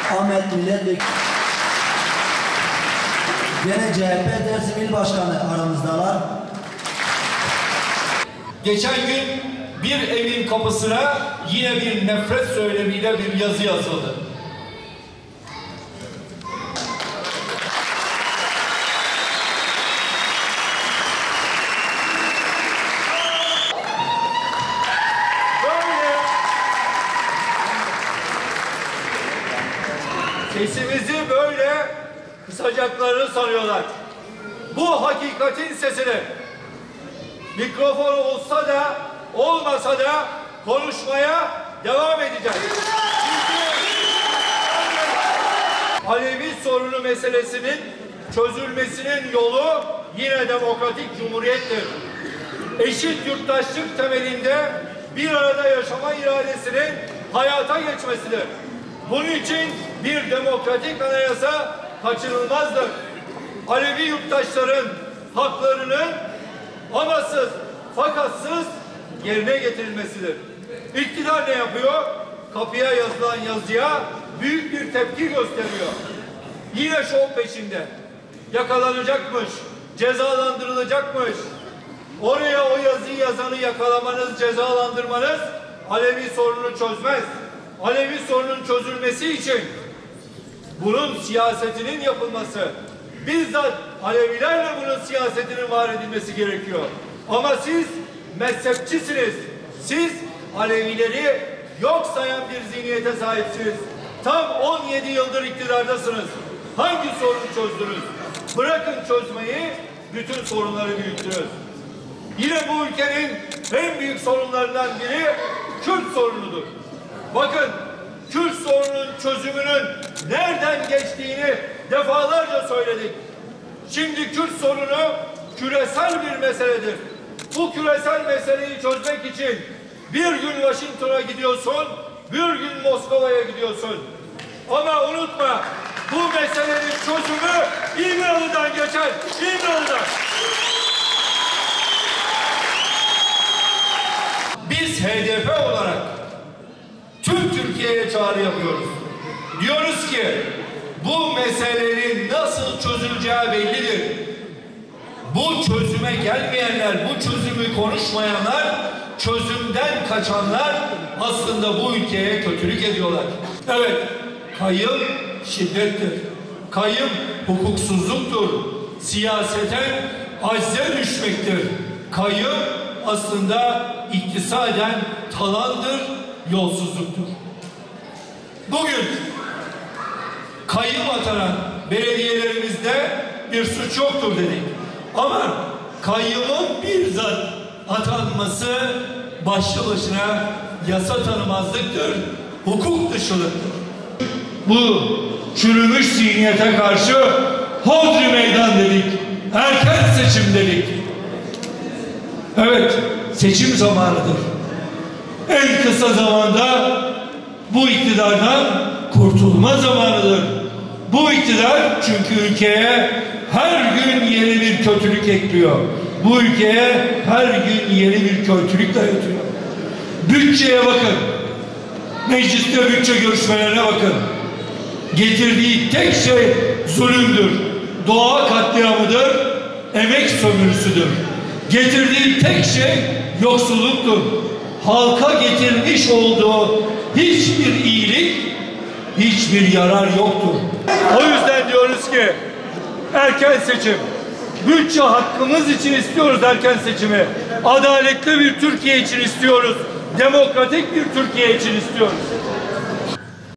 Ahmet Milletvekili. Gene CHP Dersim İl Başkanı aramızdalar. Geçen gün bir evin kapısına yine bir nefret söylemiyle bir yazı yazıldı. Sesimizi böyle kısacaklarını sanıyorlar. Bu hakikatin sesini mikrofon olsa da olmasa da konuşmaya devam edeceğiz. Alevi sorunu meselesinin çözülmesinin yolu yine demokratik cumhuriyettir. Eşit yurttaşlık temelinde bir arada yaşama iradesinin hayata geçmesidir. Bunun için bir demokratik anayasa kaçınılmazdır. Alevi yurttaşların haklarının amasız, fakatsız yerine getirilmesidir. İktidar ne yapıyor? Kapıya yazılan yazıya büyük bir tepki gösteriyor. Yine şov peşinde. Yakalanacakmış, cezalandırılacakmış. Oraya o yazıyı yazanı yakalamanız, cezalandırmanız Alevi sorununu çözmez. Alevi sorunun çözülmesi için bunun siyasetinin yapılması, bizzat Alevilerle bunun siyasetinin var edilmesi gerekiyor. Ama siz mezhepçisiniz. Siz Alevileri yok sayan bir zihniyete sahipsiniz. Tam 17 yıldır iktidardasınız. Hangi sorunu çözdünüz? Bırakın çözmeyi, bütün sorunları büyüttünüz. Yine bu ülkenin en büyük sorunlarından biri Kürt sorunudur. Bakın, Kürt sorunun çözümünün nereden geçtiğini defalarca söyledik. Şimdi Kürt sorunu küresel bir meseledir. Bu küresel meseleyi çözmek için bir gün Washington'a gidiyorsun, bir gün Moskova'ya gidiyorsun. Ama unutma, bu meselenin çözümü İmralı'dan geçer. İmralı'dan. Biz HDP olarak tüm Türkiye'ye çağrı yapıyoruz. Diyoruz ki bu meselenin nasıl çözüleceği bellidir. Bu çözüme gelmeyenler, bu çözümü konuşmayanlar, çözümden kaçanlar aslında bu ülkeye kötülük ediyorlar. Evet, kayım şiddettir. Kayım hukuksuzluktur. Siyaseten acze düşmektir. Kayım aslında iktisaden talandır, yolsuzluktur. Bugün kayyum atanan belediyelerimizde bir suç yoktur dedik. Ama kayyumun bizzat atanması başlı başına yasa tanımazlıktır, hukuk dışılıktır. Bu çürümüş zihniyete karşı hodri meydan dedik, erken seçim dedik. Evet, seçim zamanıdır. En kısa zamanda bu iktidardan kurtulma zamanıdır. Bu iktidar çünkü ülkeye her gün yeni bir kötülük ekliyor. Bu ülkeye her gün yeni bir kötülük dayatıyor. Bütçeye bakın. Mecliste bütçe görüşmelerine bakın. Getirdiği tek şey zulümdür. Doğa katliamıdır. Emek sömürüsüdür. Getirdiği tek şey yoksulluktur. Halka getirmiş olduğu hiçbir iyilik, hiçbir yarar yoktur. O yüzden diyoruz ki erken seçim. Bütçe hakkımız için istiyoruz erken seçimi. Adaletli bir Türkiye için istiyoruz. Demokratik bir Türkiye için istiyoruz.